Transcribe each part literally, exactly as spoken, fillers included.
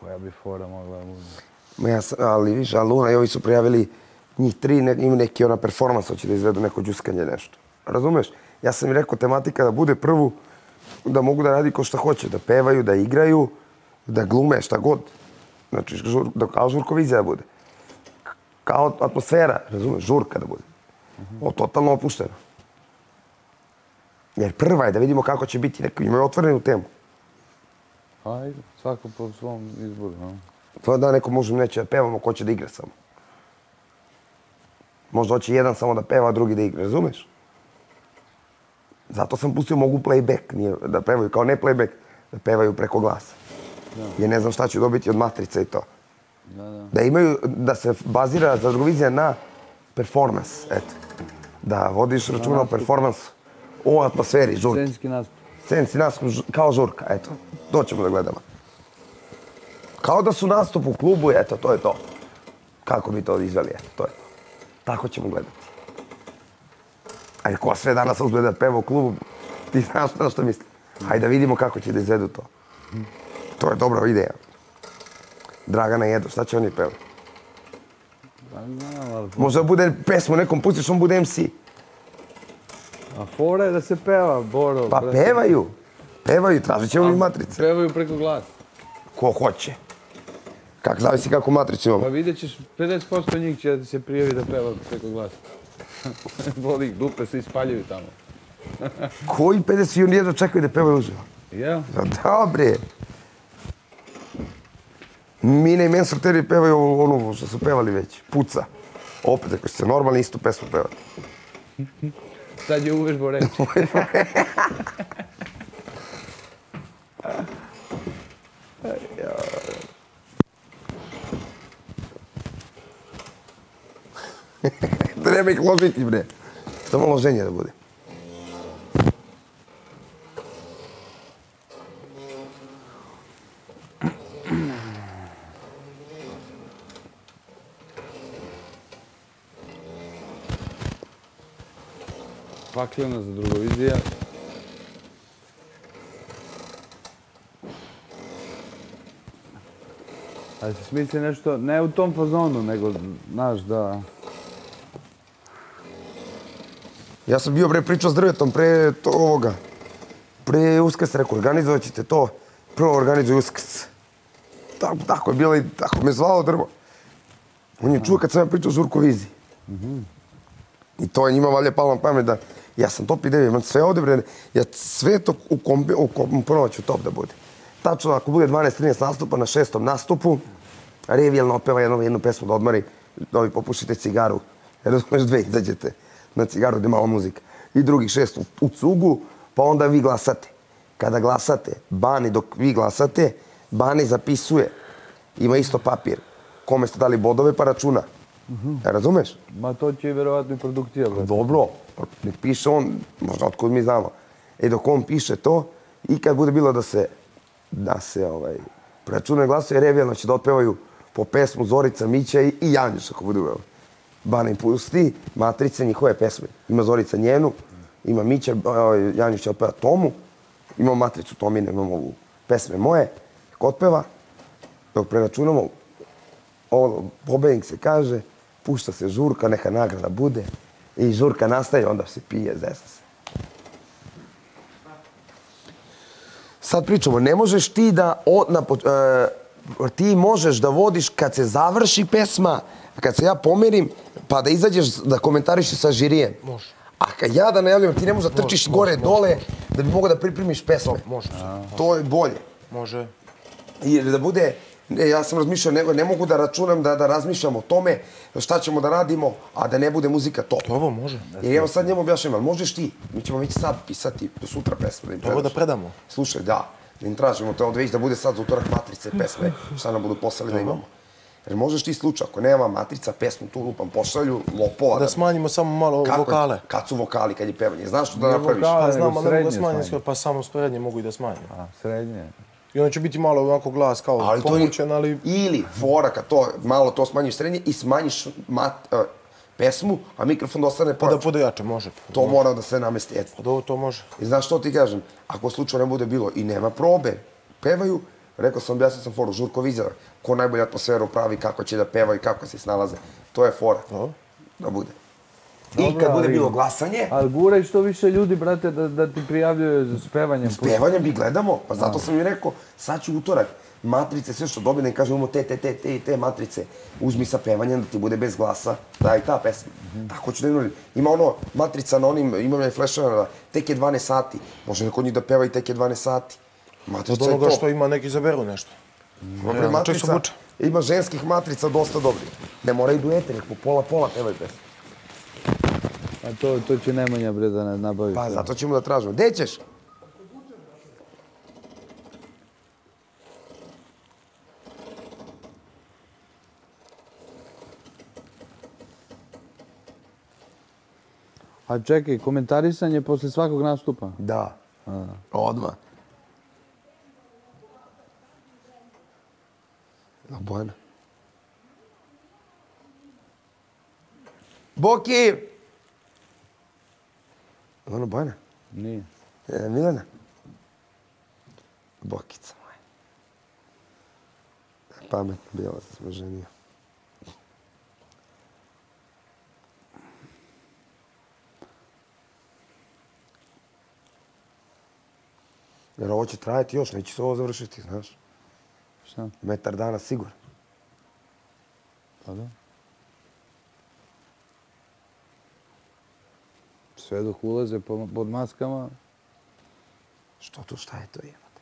koja bi fora mogla da bude. Ma ja sam, ali viš, a Luna i ovi su prijavili njih tri, ne, ima neki ona performans, hoće da izvedu neko džuskanje nešto. Razumeš? Ja sam im rekao tematika da bude prvu, da mogu da radi ko šta hoće, da pevaju, da igraju, da glume, šta god. Znači, žur, da, kao žurkovizija da bude. Kao atmosfera, razumeš, žurka da bude. O, totalno opušteno. Jer prva je da vidimo kako će biti, neko imaju otvorenu temu. Ajde, svako po svom izboru. No? To da neko može neće da pevamo, ko će da igra samo. Možda hoće jedan samo da peva, a drugi da igra, razumeš? Zato sam pustio mogu playback, nije, da pevaju kao ne playback, da pevaju preko glasa. Da. Jer ne znam šta će dobiti od matrice i to. Da, da. Da imaju, da se bazira Žurkovizija na performans, eto. Da vodiš računa o performansu, o atmosferi, žurki. Scenski nastup. Scenski nastup kao žurka, eto. To ćemo da gledamo. Kao da su nastup u klubu, eto, to je to. Kako bi to izveli, eto, to je to. Tako ćemo gledati. Ajde, ko sve danas uzme da peva u klubu, ti znaš na što misli. Hajde da vidimo kako će da izvedu to. To je dobra ideja. Dragana Jedo, šta će oni pevati? Pa znam, ali... Možda bude pesmu nekom pustiš, on bude em ce. A fora je da se peva, Boro. Pa pevaju. Pevaju, tražit ćemo mi matrice. Pevaju preko glasa. Ko hoće. Kako zavisi kako matricu imamo. Pa vidjet ćeš, pedeset posto njih će da se prijavi da peva preko glasa. Boli ih, dupe se ispaljuju tamo. Koji pedeset i oni jedno čekaju da pevaju uživo? Ja? Dobre. Mine i Mensorteri pevaju onu što su pevali već. Puca. Opet, ako ste normalni, istu pesmu pevati. Sad je uvežbo reći. Treba ih ložiti, bre. Samo loženje da bude. Paklena za Drugovizija. Ali se smisli nešto, ne u tom fazonu, nego, znaš, da... Ja sam bio bre pričao s Drvetom pre to ovoga. Pre Uskrs rekao, organizovat ćete to. Prvo organizuj Uskrs. Tako, tako je bilo i tako me zvalo Drvo. On je čuo kad sam ja pričao o Žurkoviziji. I to je njima valje palo na pamet da ja sam top ideja, imam sve ovdje bre. Ja sve to ukomponovat ću top da bude. Tačno ako bude dvanaest trinaest nastupa na šestom nastupu, revijalno opeva jednu, jednu pesmu da odmori, da ovi popušite cigaru. Jer razumeš dve izađete na cigaru gdje je malo muzika. I drugih šest u, u cugu, pa onda vi glasate. Kada glasate, Bani dok vi glasate, Bani zapisuje. Ima isto papir. Kome ste dali bodove pa računa. Uh-huh. Razumeš? Ma to će i verovatno i produkcija. Brate. Dobro. Nek piše on, možda otkud mi znamo. E dok on piše to, i kad bude bilo da se, da se ovaj, računaju glasove, revijalno će da otpevaju po pesmu Zorica, Mića i, i Janjuš ako bude uveo. Bani pusti, matrice, njihove pesme. Ima Zorica njenu, ima Mića, Janjuš će otpeva Tomu, imamo matricu Tomine, imamo ovu pesme moje, kako otpeva, dok preračunamo, ovo, pobednik se kaže, pušta se žurka, neka nagrada bude i žurka nastaje, onda se pije, zesa se. Sad pričamo, ne možeš ti da, o, na, e, ti možeš da vodiš kad se završi pesma, kad se ja pomerim, pa da izađeš da komentarišeš sa žirijem. Može. A kad ja da najavljam, ti ne možeš da trčiš može, gore, može, dole, može. Da bi mogao da pripremiš pesme. Može. To je bolje. Može. I da bude, ne, ja sam razmišljao, ne, ne mogu da računam da, da razmišljam o tome šta ćemo da radimo, a da ne bude muzika top. To ovo može. Jer evo sad njemu objašnjam, ali možeš ti, mi ćemo već sad pisati do sutra pesme. Da im ovo da predamo. Slušaj, da, da im tražimo to od već da bude sad za utorak matrice pesme, šta nam budu poslali da imamo. Jer možeš ti slučaj, ako nema matrica, pesmu tu lupam, pošalju, lopova. Da smanjimo samo malo kako, vokale. Kad su vokali, kad je pevanje, znaš što da napraviš? Pa znam, ali ne mogu da smanjim, pa samo srednje mogu i da smanjim. A, srednje. I onda će biti malo ovako glas kao ali pomućen, ali... Ili fora kad to, malo to smanjiš srednje i smanjiš mat, uh, pesmu, a mikrofon da ostane pa da bude jače, može. To može. Mora da se namesti. Pa da to može. I znaš što ti kažem? Ako slučajno ne bude bilo i nema probe, pevaju, Rekao sam, objasnio sam foru, žurkovizor, ko najbolju atmosferu pravi, kako će da pevaju, kako se snalaze. To je fora. Da bude. I kad bude bilo glasanje... Ali guraj što više ljudi, brate, da ti prijavljaju s pevanjem. S pevanjem mi gledamo, pa zato sam mi rekao, sad ću utorak, matrice, sve što dobije, da im kažem, imamo te, te, te, te i te matrice, uzmi sa pevanjem da ti bude bez glasa, da i ta pesma. Tako ću da im nudim. Ima ono, matrica na onim, imam ja i fleševa, tek je dvanaest sati, može neko od njih da peva i tek je dvanaest sati. Matrica od je onoga to. što ima neki zaberu nešto. Dobre, matrica, ima ženskih matrica dosta dobri. Ne moraju duete, nek po pola pola pevaju pesmu. A to, to će Nemanja, bre, da nabavi. Pa, zato ćemo da tražimo. Gde ćeš? A čekaj, komentarisanje posle svakog nastupa? Da. Odmah. A Bojana? Boki! Ono Bojana? Nije. Milena? Bokica moja. Pametno bila sam ženio. Jer ovo će trajati još, neće se ovo završiti, znaš. Šta? Metar dana sigurno. Pa da. Sve dok ulaze pod maskama. Što tu, šta je to jebate?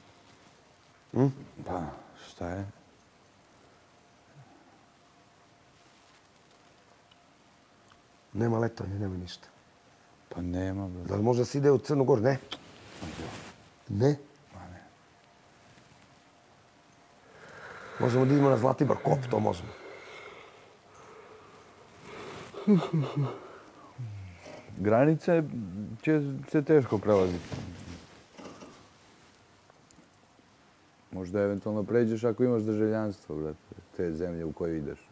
Pa, šta je? Nema letovanja, nema ništa. Pa nema, bro. Da li možda se ide u Crnu Goru? Ne. Ne? Ma ne. Možemo da idemo na Zlatibar kop, to možemo. Granice će se teško prelaziti. Možda eventualno pređeš ako imaš državljanstvo, brate, te zemlje u koju ideš.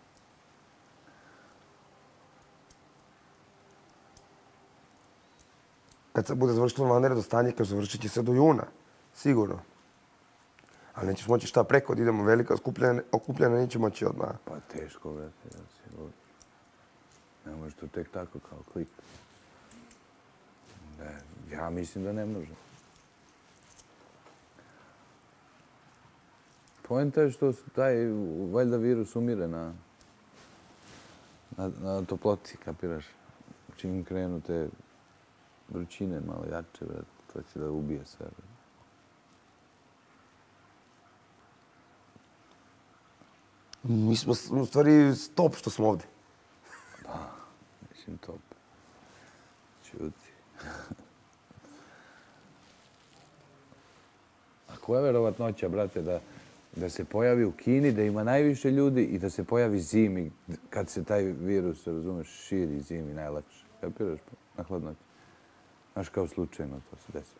Kad se bude završilo vanredno stanje, kad završit će se do juna, sigurno. Ali nećeš moći šta preko, da idemo velika okupljena, neće moći odmah. Pa teško, brate, ja sigurno. Ne može to tek tako kao klik. Ne, ja mislim da ne može. Poenta je što taj, valjda, virus umire na, na, na toploti, kapiraš? Čim krenu te vrućine malo jače, brate, to će da ubije sve. Mi smo u stvari stop što smo ovde. Pa, mislim top. Čuti. A koja je verovatnoća, brate, da, da se pojavi u Kini, da ima najviše ljudi i da se pojavi zimi, kad se taj virus, razumeš, širi zimi najlakše. Kapiraš? Na hladnoći. Znaš, kao slučajno to se desilo.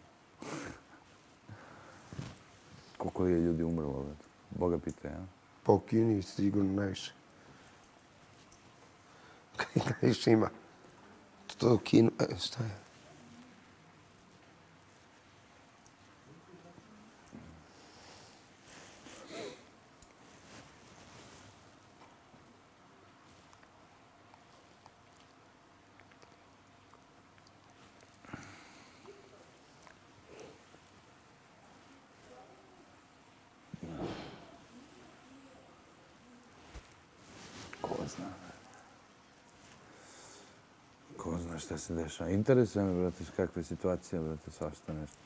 Koliko je ljudi umrlo, brate? Boga pita, ja? Pa u Kini sigurno najviše. Najviše ima. To je u Kinu... E, šta je? Ko zna šta se dešava. Interesuje me, brate, kakve situacije, brate, svašta nešto.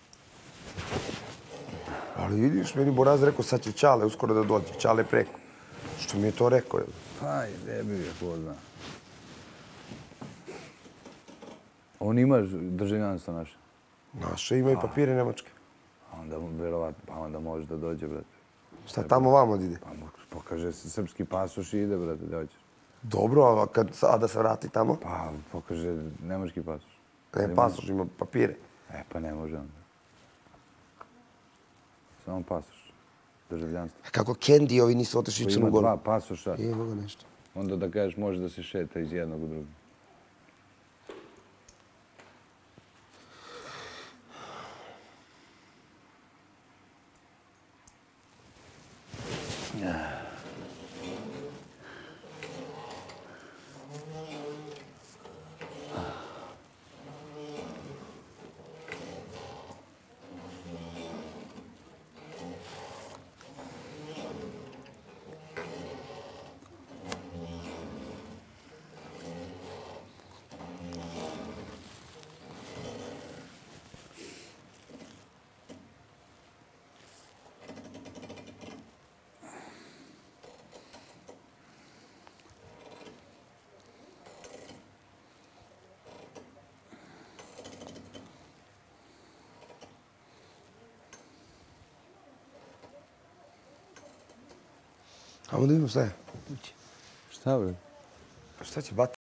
Ali vidiš, meni Boraz rekao, sad će Ćale uskoro da dođe. Ćale preko. Što mi je to rekao? Pa, gde bi ga, ko zna. On ima državljanstvo naše. Naše ima i papire nemačke. Onda, verovatno, pa onda može da dođe, brate. Šta tamo vamo da ide? Pa pokaže se srpski pasoš i ide, brate, da dođeš. Dobro, a kad sada se vrati tamo? Pa, pokaže nemački pasoš. Ne, pasoš, ima papire. E, pa ne može onda. Samo pasoš. Državljanstvo. Kako Kendi ovi nisu otišli u Crnu Goru? Ima dva pasoša. Evo ga nešto. Onda da kažeš, može da se šeta iz jednog u drugog. Ajmo da vidimo šta je. Šta bre? Pa šta će bati?